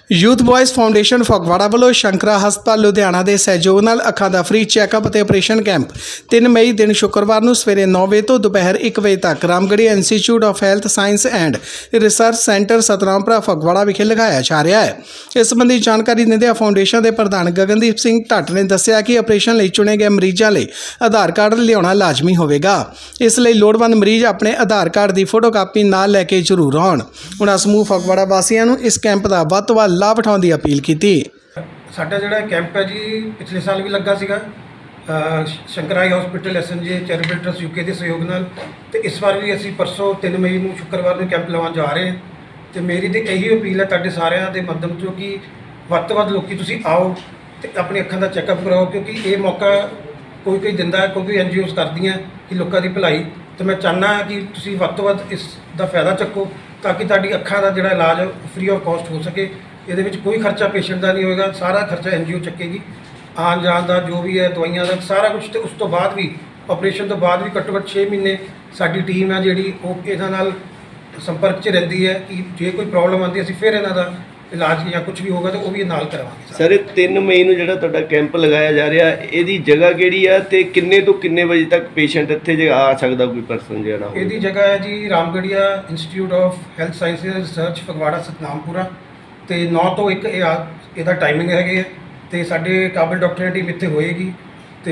Youth ਬॉयਜ਼ foundation Phagwara ਵੱਲੋਂ ਸ਼ੰਕਰਾ ਹਸਪਤਾਲ ਲੁਧਿਆਣਾ ਦੇ ਸਹਿਯੋਗ ਨਾਲ ਅੱਖਾਂ ਦਾ ਫ੍ਰੀ ਚੈੱਕਅਪ ਅਤੇ ਆਪਰੇਸ਼ਨ ਕੈਂਪ 3 ਮਈ ਦਿਨ ਸ਼ੁੱਕਰਵਾਰ ਨੂੰ ਸਵੇਰੇ 9 ਵਜੇ ਤੋਂ ਦੁਪਹਿਰ 1 ਵਜੇ ਤੱਕ Ramgarhia institute of health science and research centre Satnampura Phagwara ਵਿਖੇ ਲਗਾਇਆ ਜਾ ਰਿਹਾ ਹੈ। ਇਸ ਸੰਬੰਧੀ ਜਾਣਕਾਰੀ ਦਿੰਦਿਆਂ ਫਾਊਂਡੇਸ਼ਨ ਦੇ ਪ੍ਰਧਾਨ ਗਗਨਦੀਪ ਸਿੰਘ ਢੱਟ ਨੇ ਦੱਸਿਆ ਕਿ ਆਪਰੇਸ਼ਨ ਲਈ ਚੁਣੇ ਗਏ ਮਰੀਜ਼ਾਂ ਲਈ ਆਧਾਰ ਕਾਰਡ ਲਿਆਉਣਾ ਲਾਜ਼ਮੀ ਹੋਵੇਗਾ। ਇਸ ਲਈ ਲੋੜਵੰਦ ਮਰੀਜ਼ ਆਪਣੇ ਆਧਾਰ ਕਾਰਡ ਦੀ ਫੋਟੋਕਾਪੀ ਨਾਲ ਲੈ ਕੇ ਜ਼ਰੂਰ ਆਉਣ। ਉਹਨਾਂ ਸਮੂਹ ਫਗਵਾੜਾ ਵਾਸੀਆਂ ਨੂੰ ਇਸ ਕੈਂਪ ਦਾ ਵੱਧ ਤੋਂ ਵੱਧ ਲਾਭ ਉਠਾਉਣ ਦੀ अपील की। साडा जिहड़ा कैंप है जी पिछले साल भी लगा सीगा शंकराई hospital SNJ charitable trust UK के सहयोग नाल ते इस बार भी असीं परसों 3 मई नूं शुक्रवार नूं कैंप लवाउण जा रहे हैं ते मेरी तो यही अपील है तुहाडे सारिਆਂ ਦੇ माध्यम चों कि ਵੱਧ ਤੋਂ ਵੱਧ लोकी तुसीं आओ ते अपनी अखां दा चैकअप कराओ क्योंकि ये मौका कोई दिंदा है कोई NGOs करदियां कि लोकां दी भलाई तो मैं चाहना कि तुसीं ਵੱਧ ਤੋਂ ਵੱਧ इस दा फायदा चक्को ताकि तुहाडी अखां दा जिहड़ा इलाज फ्री ऑफ कॉस्ट हो सके। ये कोई खर्चा पेशेंट का नहीं होगा, सारा खर्चा NGO चुकेगी, आन जान का जो भी है दवाइयां का सारा कुछ। तो उस तो बाद भी ऑपरेशन तो बाद भी घट्टो घट्ट 6 महीने साडी टीम है जी इहदे नाल संपर्क च रहिंदी है कि जे कोई प्रॉब्लम आती असीं फिर इन्हां दा इलाज या कुछ भी होगा तो वो भी नाल करवांगे। सर 3 मई नूं जिहड़ा तुहाडा कैंप लगाया जा रहा इहदी जगह किहड़ी है ते किन्ने तो किन्ने बजे तक पेशेंट इत्थे जे आ सकदा कोई परसन जिहड़ा इहदी जगह है जी Ramgarhia institute of health science and research Phagwara Satnampura तो 9 तो 1 ਇਹਦਾ टाइमिंग है तो साढ़े काबिल डॉक्टर टीम इत्थे होएगी तो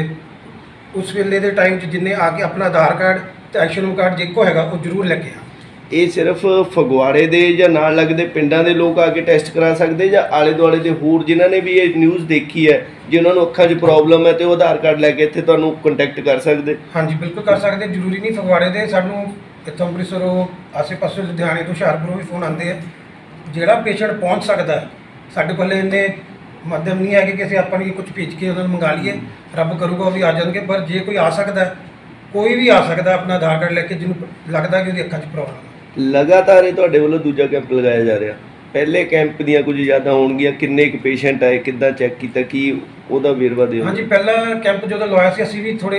उस वेले के टाइम जिन्हें आके अपना आधार कार्ड तो एक्शन कार्ड जेको है वो जरूर लेके आ। ये सिर्फ फगवाड़े दे या नाल लगदे पिंडां दे लोग आके टेस्ट करा सकते या आले दुआले दे होर जिन्हां ने भी ये न्यूज़ देखी है जिन्हां नूं अखां 'च प्रॉब्लम है तो वो आधार कार्ड लैके इत्थे तुहानूं कंटैक्ट कर सकते? हाँ जी बिल्कुल कर सकते, जरूरी नहीं फगवाड़े दे, सानूं इत्थों अमृतसरों आसे पासों लुधियाने तो हुशियारपुरों भी फोन आते हैं। ਜਿਹੜਾ पेशेंट पहुँच सकता है साढ़े कोल इन्ने माध्यम नहीं है कि असीं अपनी कुछ भेज के उन्होंने मंगा लीए, रब करूगा वो भी आ जाएंगे। पर जे कोई आ सकता है कोई भी आ सकता है अपना आधार कार्ड लेके जिन्होंने लगता कि उसकी अखां 'च प्रॉब्लम है। लगातार तुहाडे वल्लों दूजा कैंप लगाया जा रहा, पहले कैंप दीयां कुछ यादां होणगीਆਂ किन्ने क पेशेंट आए किद्दां चैक कीता कि ਉਹਦਾ ਵੇਰਵਾ ਦਿਓ। हाँ जी पहला कैंप जो लवाया सी असीं भी थोड़े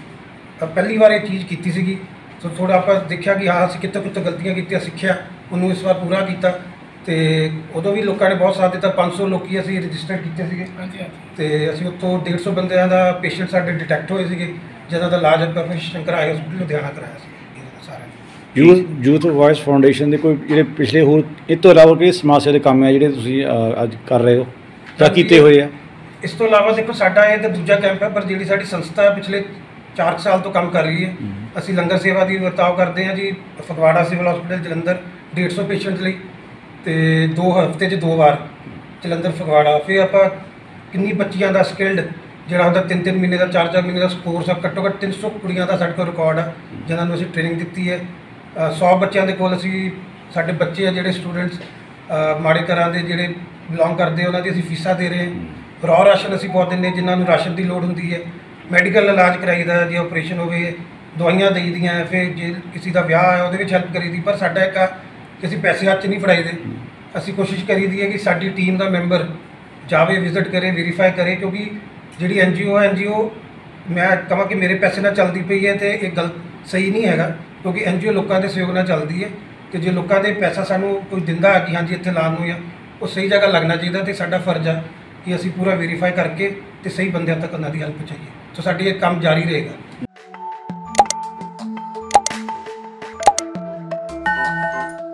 पहली बार ये चीज़ कीती सीगी तो थोड़ा आप देखा कि हाँ असीं कित्थे कित्थे गलतियां कीतियां सिੱਖਿਆ ਉਹਨੂੰ इस बार पूरा किया तो उदों भी लोगों ने बहुत साथ दिता। 500 लोग असीं रजिस्टर किए तो असीं उत्थों 150 बंदियां दा पेशेंट साडे डिटैक्ट होए सीगे जिन्हां दा इलाज ਆਪਾਂ ਫਿਰ शंकराई हॉस्पिटल लुधियाना कराया ਸੀ सारा। यूथ वॉइस फाउंडेशन ਦੇ ਕੋਈ ਜਿਹੜੇ ਪਿਛਲੇ ਹੋਰ ਇਸ ਤੋਂ ਇਲਾਵਾ ਕਿਹੜੇ ਸਮਾਜ ਸੇਵਾ ਦੇ ਕੰਮ ਹੈ ਜਿਹੜੇ ਤੁਸੀਂ ਅੱਜ ਕਰ ਰਹੇ ਹੋ ਜਾਂ ਕੀਤੇ ਹੋਏ ਆ? ਇਸ ਤੋਂ ਇਲਾਵਾ ਦੇਖੋ ਸਾਡਾ ਇਹ ਤਾਂ ਦੂਜਾ ਕੈਂਪ ਹੈ ਪਰ ਜਿਹੜੀ ਸਾਡੀ ਸੰਸਥਾ ਪਿਛਲੇ 4 ਸਾਲ ਤੋਂ ਕੰਮ ਕਰ ਰਹੀ ਹੈ। ਅਸੀਂ ਲੰਗਰ ਸੇਵਾ ਦੀ ਵਰਤਾਓ ਕਰਦੇ ਹਾਂ ਜੀ Phagwara civil hospital Jalandhar 150 patient ਲਈ तो 2 हफ्ते 2 बार जलंधर फगवाड़ा। फिर आप किन्नी बच्चियां का स्किल्ड जोड़ा होंगे 3-3 महीने का 4-4 महीने का कोर्स है, घट्टो घट्ट 300 कुड़ियां का साढ़े को रिकॉर्ड है जिन्होंने असीं ट्रेनिंग दी है। 100 बच्चों के कोल असीं साढ़े बच्चे जोड़े स्टूडेंट्स माड़े घरां दे जोड़े बिलोंग करते उन्होंने असीं फीसां दे रहे हैं। रॉ राशन असीं बहुत दिंदे जिन्होंने राशन की लोड़ होंगी है, मैडिकल इलाज कराईदा जो ऑपरेशन होवे दवाइयां देई दियां, फिर जे किसी का विआह है वो हैल्प करी दी। पर साडा एक कि असीं पैसे हत्थ नहीं फड़ाई दे, असीं कोशिश करी दी है कि साडी टीम का मैंबर जावे विजिट करे वेरीफाई करे क्योंकि जिहड़ी NGO मैं कहां कि मेरे पैसे नाल चलती पई है तो ये गलत सही नहीं है क्योंकि NGO लोगों के सहयोग नाल चलती है तो जो लोगों के पैसा सानू कोई दिंदा है कि हाँ जी इत्थे लाण नूं या वो सही जगह लगना चाहिए तो साडा फर्ज है कि असीं पूरा वेरीफाई करके तो सही बंदियां तक उन्हां दी हेल्प पहुँचाइए। तो साडी ये काम जारी रहेगा।